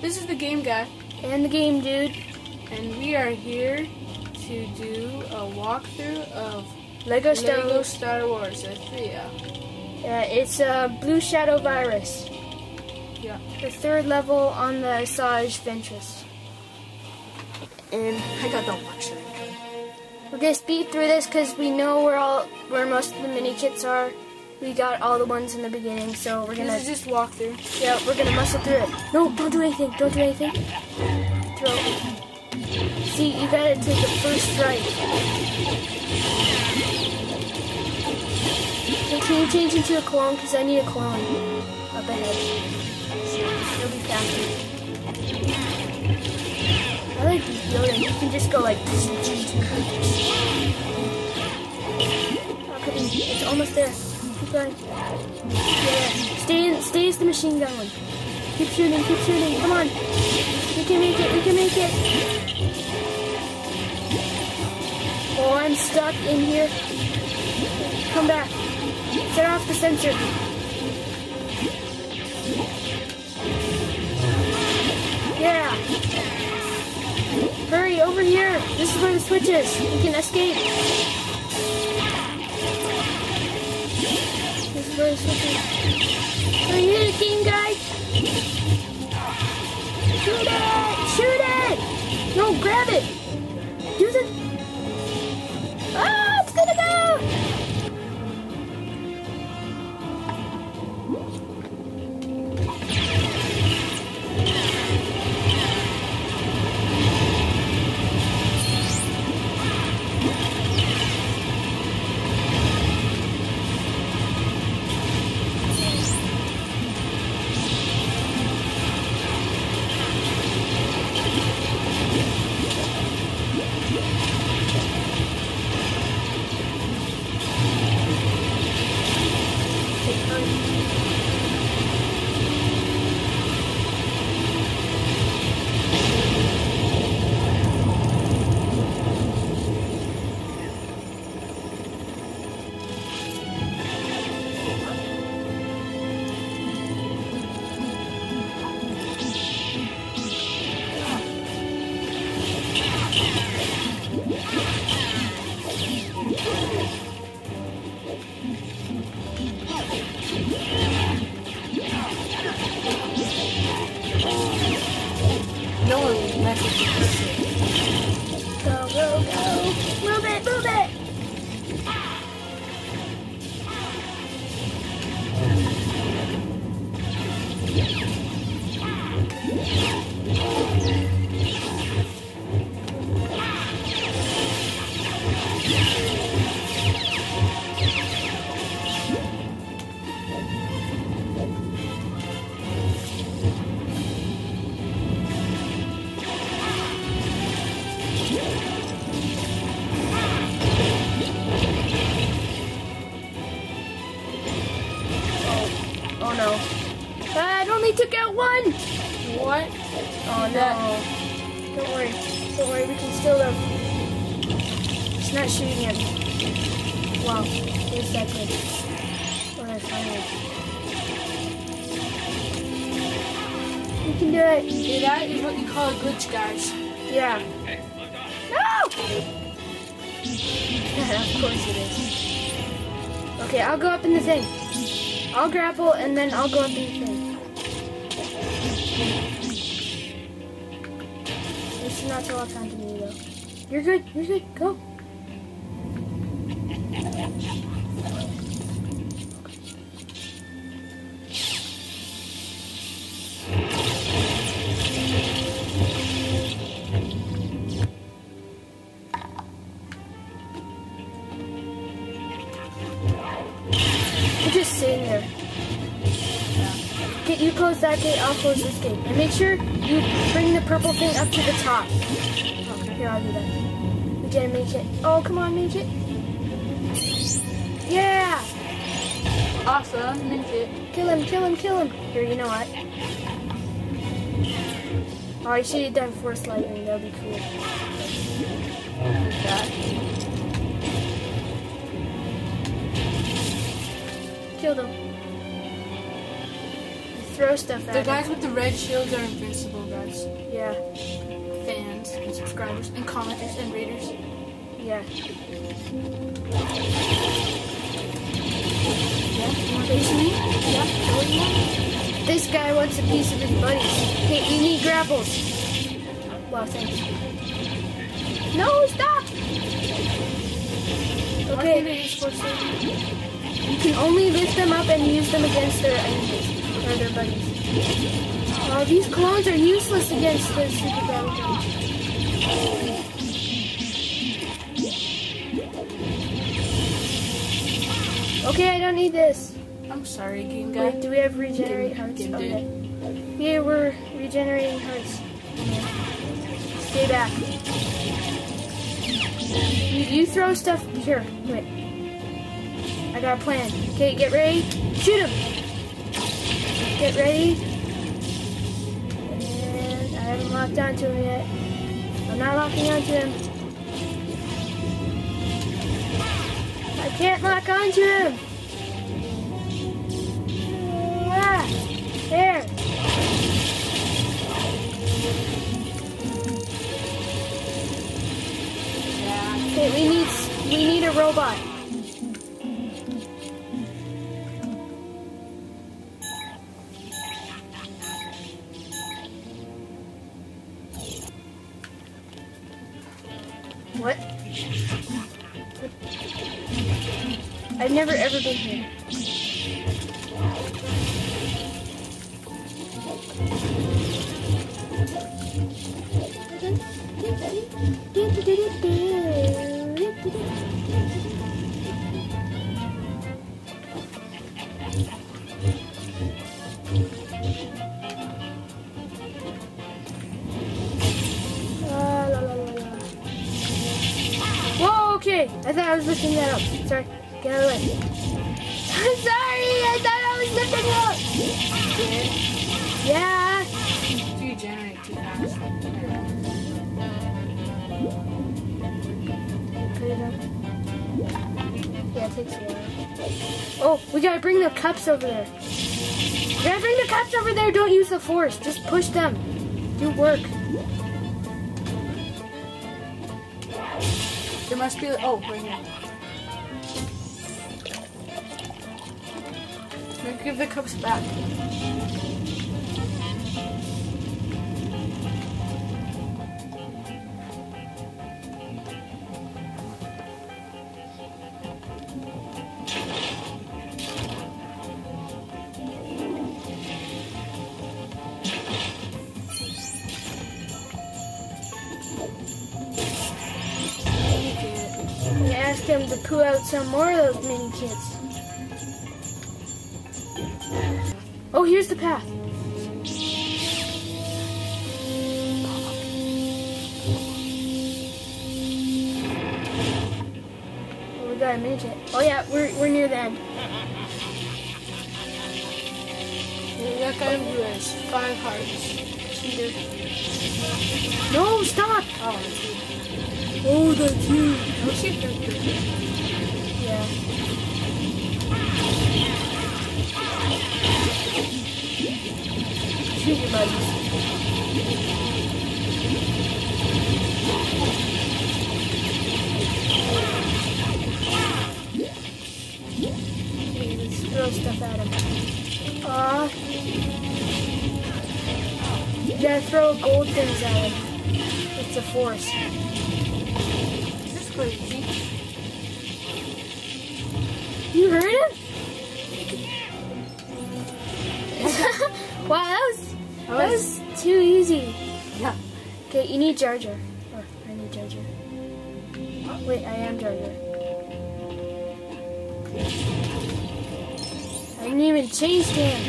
This is the game guy. And the game dude. And we are here to do a walkthrough of Lego Star Wars S3. It's Blue Shadow Virus. Yeah. The third level on the Asajj Ventress. And I got the luxury. we're gonna speed through this because we know where most of the mini kits are. We got all the ones in the beginning, so we're gonna. This is just walkthrough. Yeah, we're gonna muscle through it. No, don't do anything. Don't do anything. Throw. See, you gotta take the first strike. Okay, can you change into a clone? Because I need a clone up ahead. It'll be faster. I like Yoda. You can just go like. Oh, it's almost there. Keep going. Yeah. Stay as the machine gun one. Keep shooting. Keep shooting. Come on. We can make it. We can make it. Oh, I'm stuck in here. Come back. Set off the sensor. Yeah. Hurry, over here. This is where the switch is. We can escape. This is where the switch is. Are you the game guy? Shoot it! Shoot it! No, grab it! Do the... Ah, it's gonna go! No one messes with this shit. Go, go, go! Move it, move it! Oh no. It only took out one! What? Oh no. Don't worry. Don't worry, we can still live. It's not shooting him. Wow. It was that good. Alright, finally. We can do it. See, that is what you call a glitch, guys. Yeah. No! Of course it is. Okay, I'll go up in the thing. I'll grapple and then I'll go up in the thing. This is not teleport to me though. You're good, go. You're just sitting there. You close that gate, I'll close this gate. And make sure you bring the purple thing up to the top. Okay, here, I'll do that. We gotta make it. Oh, come on, make it. Yeah! Awesome, make it. Kill him, kill him, kill him. Here, you know what? Oh, I should have done Force Lightning. That would be cool. Like that. Killed him. throw stuff at The him. guys with the red shields are invincible, guys. Yeah, Fans and subscribers and commenters and readers. yeah. Yeah, you want a piece of me? Yeah, what do you want? This guy wants a piece of his buddies. Hey, you need grapples. Wow, thanks. No, stop! Why Okay, can't I just force it? you can only lift them up and use them against their enemies, or their buddies. Oh, these clones are useless against the super battle drones. Okay, I don't need this. I'm sorry, game guy. Wait, do we have regenerate hearts? Game dude. Okay. Yeah, we're regenerating hearts. Stay back. You throw stuff here. Wait. I got a plan. Okay, get ready. Shoot him. Get ready. And I haven't locked onto him yet. I'm not locking onto him. I can't lock onto him. Ah, there. Yeah. Okay, we need a robot. What? I've never ever been here. Whoa, okay. I thought I was lifting that up. Sorry. Get out of the way. I'm sorry. I thought I was lifting it up. Yeah. If you generate too fast. Put it up. Yeah, it takes a while. Oh, we gotta bring the cups over there. We gotta bring the cups over there. Don't use the force. Just push them. Do work. There must be. Oh, right here. Maybe give the cups back. And ask him to poo out some more of those mini kits. Oh, here's the path. Oh, we got a mini kit. Oh yeah, we're near the end. That guy who has 5 hearts. Cheater. No, stop! Oh, that's you. Oh, that's you. Don't shoot them. Yeah. Shoot your buddies. Okay, let's throw stuff at him. You gotta throw gold things at him. It's a force. Is this crazy? You heard him? Wow, that was too easy. Yeah. Okay, you need Jar Jar. Oh, I need Jar Jar. Wait, I am Jar Jar. I didn't even change to him.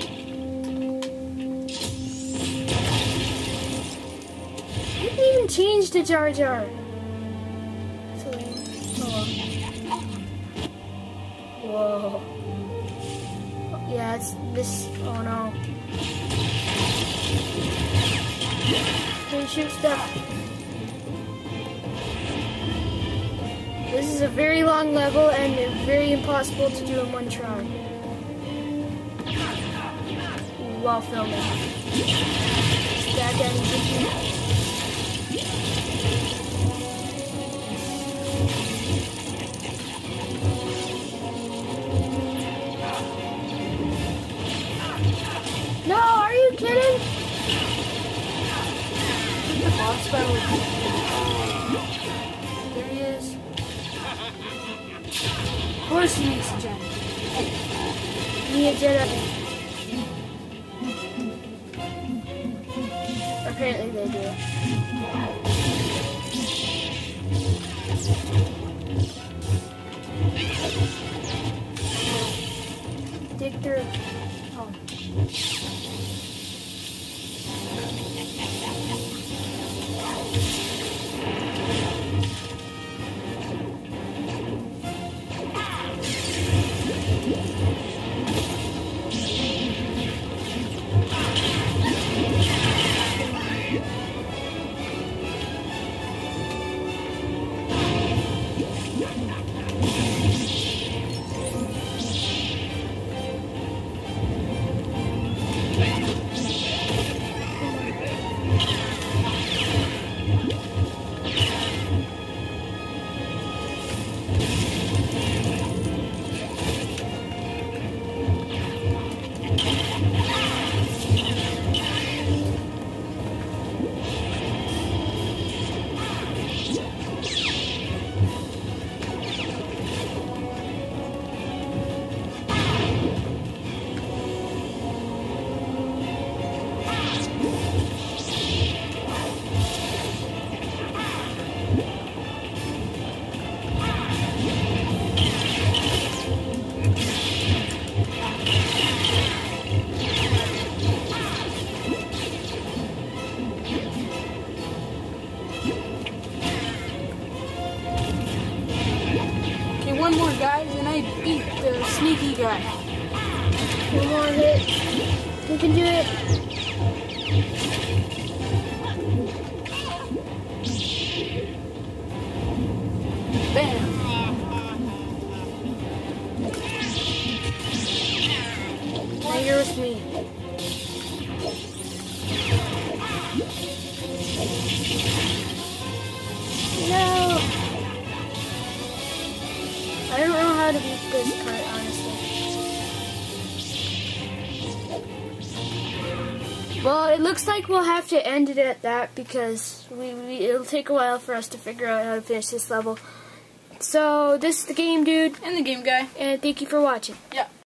I didn't even change to Jar Jar. So lame. Oh well. Whoa. Yeah, it's this. Oh no. Can you shoot stuff? This is a very long level and very impossible to do in one try. while filming. Stack anything. No, are you kidding? The boss battle. There he is. Of course he needs a gem. Need a Jedi. Apparently they do. Dig through. Oh. One more, guys, and I beat the sneaky guy. One more hit. You can do it. Bam! Now you're with me. No! I don't know how to beat this part, honestly. Well, it looks like we'll have to end it at that because it'll take a while for us to figure out how to finish this level. So, this is the Game Dude. And the Game Guy. And thank you for watching. Yeah.